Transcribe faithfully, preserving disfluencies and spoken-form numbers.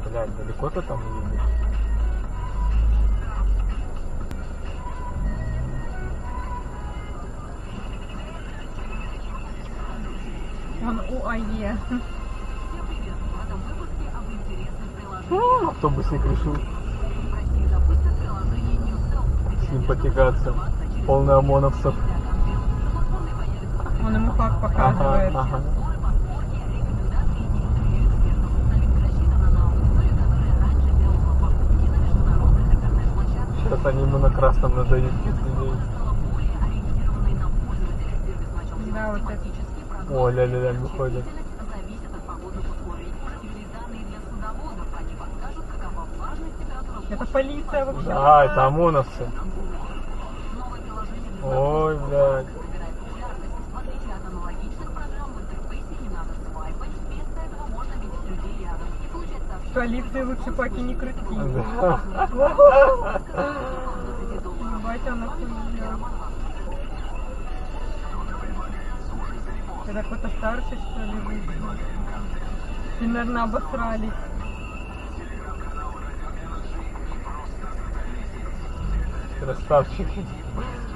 Блядь, далеко ты там едешь? Он УАЕ. Автобусник решил с ним потягаться. Полный ОМОНовцев. Он ему как показывает. Ага, ага. Сейчас они ему на красном надают людей. Да, вот это. О, ля-ля-ля, выходит. Это полиция вообще. Да, это ОМОНовцы. Ой, блядь. В полиции лучше паки не крути. Да. Батя нахуй. Это какой-то старший, что ли, вышел. И, наверное, обосрались. Красавчики.